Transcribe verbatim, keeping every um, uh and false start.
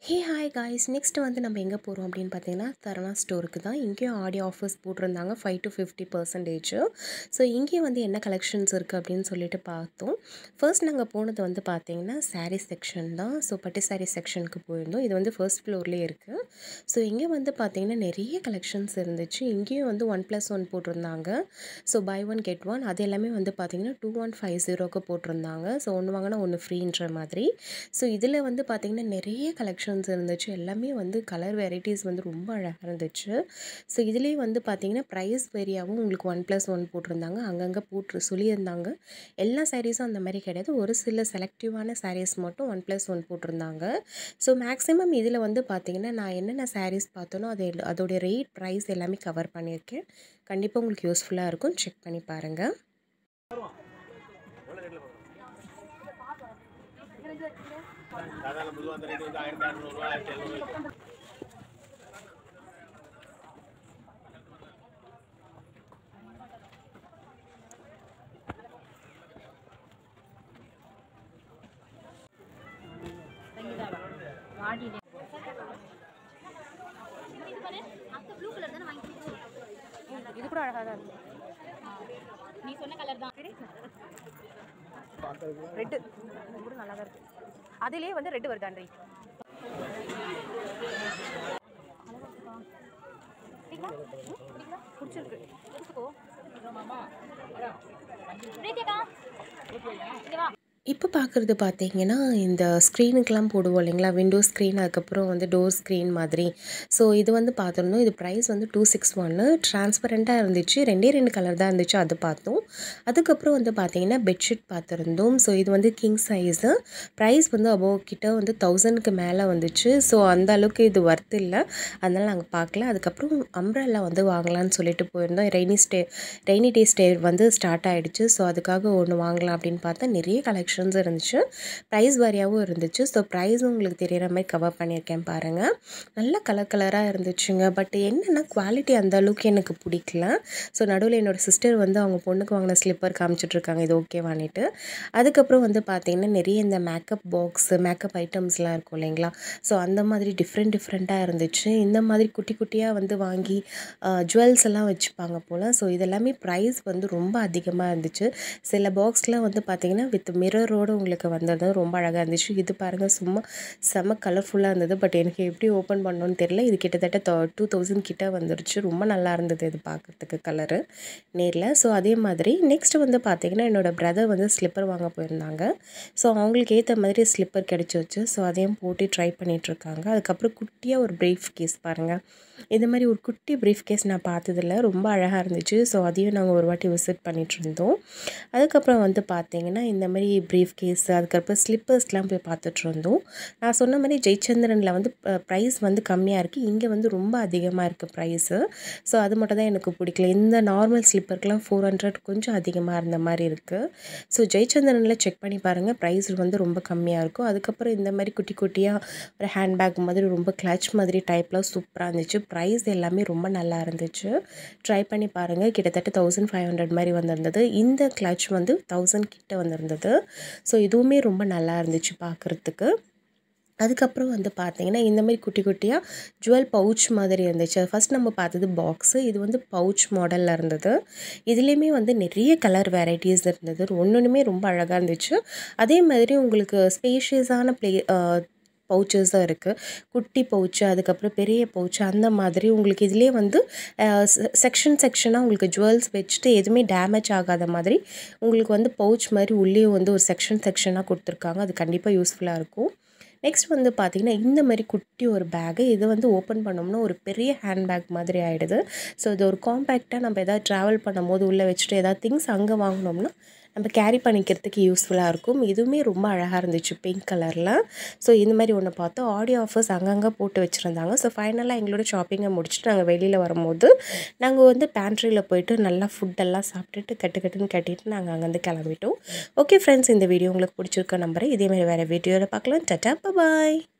Hey hi guys, next வந்து நம்ம எங்கே போகிறோம் அப்படின்னு பார்த்தீங்கன்னா சரவணா ஸ்டோருக்கு தான். இங்கேயும் ஆடி ஆஃபர்ஸ் போட்டிருந்தாங்க five to fifty percentage. So இங்கேயும் வந்து என்ன கலெக்ஷன்ஸ் இருக்குது அப்படின்னு சொல்லிட்டு பார்த்தோம். ஃபர்ஸ்ட் நாங்கள் போனது வந்து பார்த்தீங்கன்னா சாரீ செக்ஷன் தான். ஸோ பட்டு சாரீ செக்ஷனுக்கு போயிருந்தோம். இது வந்து ஃபர்ஸ்ட் ஃப்ளோர்லேயே இருக்குது. ஸோ இங்கே வந்து பார்த்தீங்கன்னா நிறைய கலெக்ஷன்ஸ் இருந்துச்சு. இங்கேயும் வந்து ஒன் ப்ளஸ் ஒன் போட்டிருந்தாங்க. So buy one get one அது எல்லாமே வந்து பார்த்தீங்கன்னா டூ ஒன் ஃபைவ் ஜீரோக்கு போட்டிருந்தாங்க. ஸோ ஒன்று வாங்கினா ஒன்று ஃப்ரீன்ற மாதிரி. ஸோ இதில் வந்து பார்த்தீங்கன்னா நிறைய கலெக்ஷன் இருந்துச்சு. எல்லாமே வந்து கலர் வெரைட்டிஸ் வந்து ரொம்ப அழகாக இருந்துச்சு. ஸோ இதுலேயே வந்து பார்த்தீங்கன்னா ப்ரைஸ் வேரியாகவும் உங்களுக்கு ஒன் ப்ளஸ் ஒன் போட்டிருந்தாங்க. அங்கங்கே போட்டு சொல்லியிருந்தாங்க. எல்லா சாரீஸும் அந்த மாதிரி கிடையாது. ஒரு சில செலக்டிவான சாரீஸ் மட்டும் ஒன் ப்ளஸ் ஒன் போட்டிருந்தாங்க. ஸோ மேக்ஸிமம் இதில் வந்து பார்த்தீங்கன்னா நான் என்னென்ன சாரீஸ் பார்த்தோனோ அது அதோடைய ரேட் ப்ரைஸ் எல்லாமே கவர் பண்ணியிருக்கேன். கண்டிப்பாக உங்களுக்கு யூஸ்ஃபுல்லாக இருக்கும். செக் பண்ணி பாருங்கள். சாதாரண பொதுவாக அந்த ரேட்டு வந்து ஆயிரத்தி அறுநூறுவா ஆயிரத்தி எழுநூறு. இது கூட அழகாக தான் இருக்கு. நீ சொன்ன கலர் தான் ரெட்டு கூட நல்லா தான் இருக்கு. அதிலே வந்து ரெட்டு வருதான்றி. பிடிச்சிருக்கு. இப்போ பார்க்குறது பார்த்தீங்கன்னா இந்த ஸ்க்ரீனுக்கெலாம் போடுவோம் இல்லைங்களா, விண்டோ ஸ்க்ரீன், அதுக்கப்புறம் வந்து டோர் ஸ்க்ரீன் மாதிரி. ஸோ இது வந்து பார்த்துருந்தோம். இது ப்ரைஸ் வந்து டூ சிக்ஸ் ஒன்று ட்ரான்ஸ்பரண்ட்டாக இருந்துச்சு. ரெண்டே ரெண்டு கலர் தான் இருந்துச்சு, அது பார்த்தோம். அதுக்கப்புறம் வந்து பார்த்தீங்கன்னா பெட்ஷீட் பார்த்துருந்தோம். ஸோ இது வந்து கிங் சைஸு. ப்ரைஸ் வந்து அபோவ் கிட்ட வந்து தௌசண்ட்க்கு மேலே வந்துச்சு. ஸோ அந்த அளவுக்கு இது ஒர்த் இல்லை, அதனால் நாங்கள் பார்க்கல. அதுக்கப்புறம் அம்ப்ரெல்லா வந்து வாங்கலான்னு சொல்லிட்டு போயிருந்தோம். Rainy stay rainy day stay வந்து ஸ்டார்ட் ஆகிடுச்சு. ஸோ அதுக்காக ஒன்று வாங்கலாம் அப்படின்னு பார்த்தா நிறைய கலெக்ஷன் இருந்துச்சு. ப்ரைஸ் வாரியாகவும் இருந்துச்சு. ஸோ ப்ரைஸும் உங்களுக்கு தெரிகிற மாதிரி கவர் பண்ணியிருக்கேன் பாருங்கள். நல்ல கலர் கலராக இருந்துச்சுங்க. பட் என்னென்னா குவாலிட்டி அந்த அளவுக்கு எனக்கு பிடிக்கல. ஸோ நடுவில் என்னோடய சிஸ்டர் வந்து அவங்க பொண்ணுக்கு வாங்கின ஸ்லிப்பர் காமிச்சிட்ருக்காங்க, இது ஓகேவானிட்டு. அதுக்கப்புறம் வந்து பார்த்திங்கன்னா நிறைய இந்த மேக்கப் பாக்ஸு மேக்கப் ஐட்டம்ஸ்லாம் இருக்கும் இல்லைங்களா, ஸோ அந்த மாதிரி டிஃப்ரெண்ட் டிஃப்ரெண்ட்டாக இருந்துச்சு. இந்த மாதிரி குட்டி குட்டியாக வந்து வாங்கி ஜுவல்ஸ் எல்லாம் வச்சுப்பாங்க போல். ஸோ இதெல்லாமே ப்ரைஸ் வந்து ரொம்ப அதிகமாக இருந்துச்சு. சில பாக்ஸ்லாம் வந்து பார்த்திங்கன்னா வித் மிரர் ரோடு உங்களுக்கு வந்தது ரொம்ப அழகாக இருந்துச்சு. இது பாருங்கள், சும்மா செம்ம கலர்ஃபுல்லாக இருந்தது. பட் எனக்கு எப்படி ஓப்பன் பண்ணணும்னு தெரியல. இது கிட்டத்தட்ட டூ தௌசண்ட் கிட்ட வந்துருச்சு. ரொம்ப நல்லா இருந்தது இது பார்க்குறதுக்கு கலரு நேரில். ஸோ அதே மாதிரி நெக்ஸ்ட் வந்து பார்த்திங்கன்னா என்னோடய பிரதர் வந்து ஸ்லிப்பர் வாங்க போயிருந்தாங்க. ஸோ அவங்களுக்கு ஏற்ற மாதிரி ஸ்லிப்பர் கிடச்சி வச்சு ஸோ அதையும் போட்டு ட்ரை பண்ணிகிட்ருக்காங்க. அதுக்கப்புறம் குட்டியாக ஒரு ப்ரீஃப் கேஸ் பாருங்கள். இது மாதிரி ஒரு குட்டி ப்ரீஃப் கேஸ் நான் பார்த்ததில்ல, ரொம்ப அழகாக இருந்துச்சு. ஸோ அதையும் நாங்கள் ஒரு வாட்டி விசிட் பண்ணிகிட்டு இருந்தோம். அதுக்கப்புறம் வந்து பார்த்திங்கன்னா இந்த மாதிரி ப்ரீஃப் கேஸு, அதுக்கப்புறம் ஸ்லிப்பர்ஸ்லாம் போய் பார்த்துட்ருந்தோம். நான் சொன்ன மாதிரி ஜெயச்சந்திரனில் வந்து ப்ரைஸ் வந்து கம்மியாக இருக்குது, இங்கே வந்து ரொம்ப அதிகமாக இருக்குது ப்ரைஸு. ஸோ அது மட்டும் தான் எனக்கு பிடிக்கல. இந்த நார்மல் ஸ்லிப்பருக்குலாம் ஃபோர் ஹண்ட்ரட் கொஞ்சம் அதிகமாக இருந்த மாதிரி இருக்குது. ஸோ ஜெயச்சந்திரனில் செக் பண்ணி பாருங்கள், ப்ரைஸ் வந்து ரொம்ப கம்மியாக இருக்கும். அதுக்கப்புறம் இந்த மாதிரி குட்டி குட்டியாக ஒரு ஹேண்ட்பேக் மாதிரி ரொம்ப கிளச் மாதிரி டைப்லாம் சூப்பராக இருந்துச்சு. ப்ரைஸ் எல்லாமே ரொம்ப நல்லா இருந்துச்சு. ட்ரை பண்ணி பாருங்கள். கிட்டத்தட்ட தௌசண்ட் ஃபைவ் ஹண்ட்ரட் மாதிரி வந்திருந்தது. இந்த கிளச் வந்து தௌசண்ட் கிட்ட வந்திருந்தது. ஸோ இதுவுமே ரொம்ப நல்லா இருந்துச்சு பார்க்குறதுக்கு. அதுக்கப்புறம் வந்து பார்த்திங்கன்னா இந்த மாதிரி குட்டி குட்டியாக ஜுவல் பவுச் மாதிரி இருந்துச்சு. ஃபஸ்ட் நம்ம பார்த்தது பாக்ஸு, இது வந்து பவுச் மாடலில் இருந்தது. இதுலேயுமே வந்து நிறைய கலர் வெரைட்டிஸ் இருந்தது. ஒன்றுமே ரொம்ப அழகாக இருந்துச்சு. அதே மாதிரி உங்களுக்கு ஸ்பேஷியஸான ப்ளே பவுச்சஸும் இருக்குது. குட்டி பவுச்சு, அதுக்கப்புறம் பெரிய பவுச்சு, அந்த மாதிரி உங்களுக்கு இதிலே வந்து செக்ஷன் செக்ஷனாக உங்களுக்கு ஜுவல்ஸ் வச்சுட்டு எதுவுமே டேமேஜ் ஆகாத மாதிரி உங்களுக்கு வந்து பவுச் மாதிரி உள்ளே வந்து ஒரு செக்ஷன் செக்ஷனாக கொடுத்துருக்காங்க. அது கண்டிப்பாக யூஸ்ஃபுல்லாக இருக்கும். நெக்ஸ்ட் வந்து பார்த்திங்கன்னா இந்த மாதிரி குட்டி ஒரு பேகு, இது வந்து ஓப்பன் பண்ணோம்னா ஒரு பெரிய ஹேண்ட்பேக் மாதிரி ஆகிடுது. ஸோ இது ஒரு காம்பேக்டாக நம்ம எதாவது ட்ராவல் பண்ணும் போது உள்ளே வச்சுட்டு எதாவது திங்ஸ் அங்கே வாங்கினோம்னா நம்ம கேரி பண்ணிக்கிறதுக்கு யூஸ்ஃபுல்லாக இருக்கும். இதுவுமே ரொம்ப அழகாக இருந்துச்சு பிங்க் கலரில். ஸோ இந்த மாதிரி ஒன்று பார்த்தோம். ஆடியோ ஆஃபர்ஸ் அங்கங்கே போட்டு வச்சுருந்தாங்க. ஸோ ஃபைனலாக எங்களோட ஷாப்பிங்கை முடிச்சுட்டு நாங்கள் வெளியில் வரும்போது நாங்கள் வந்து பேண்ட்ரியில் போயிட்டு நல்லா ஃபுட்டெல்லாம் சாப்பிட்டுட்டு கட்டு கட்டுன்னு கட்டிட்டு நாங்கள் அங்கேருந்து கிளம்பிட்டோம். ஓகே ஃப்ரெண்ட்ஸ், இந்த வீடியோ உங்களுக்கு பிடிச்சிருக்க நம்புறேன். இதேமாதிரி வேறு வீடியோவில் பார்க்கலாம். டாடா, பாய்.